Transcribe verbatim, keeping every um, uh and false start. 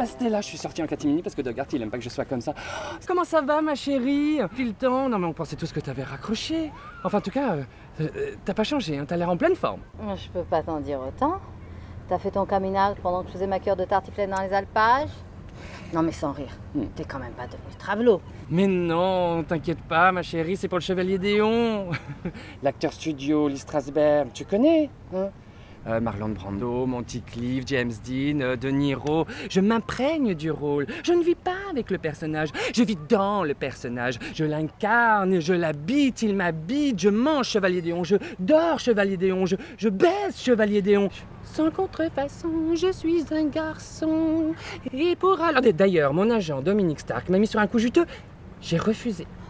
Stella, je suis sortie en catimini parce que Dogart, il aime pas que je sois comme ça. Comment ça va, ma chérie? Depuis le temps? Non, mais on pensait tous que t'avais raccroché. Enfin, en tout cas, euh, euh, t'as pas changé, hein, t'as l'air en pleine forme. Je peux pas t'en dire autant. T'as fait ton coming out pendant que je faisais ma cure de tartiflette dans les alpages? Non, mais sans rire, Hmm. t'es quand même pas devenu travelot. Mais non, t'inquiète pas, ma chérie, c'est pour le Chevalier Déon. L'acteur studio, Lee Strasberg, tu connais hein? Euh, Marlon Brando, Monty Clift, James Dean, euh, De Niro. Je m'imprègne du rôle. Je ne vis pas avec le personnage. Je vis dans le personnage. Je l'incarne, je l'habite, il m'habite. Je mange Chevalier Déon, je dors Chevalier Déon, je, je baisse Chevalier Déon. Sans contrefaçon, je suis un garçon. Et pour alors... D'ailleurs, mon agent Dominique Stark m'a mis sur un coup juteux. J'ai refusé.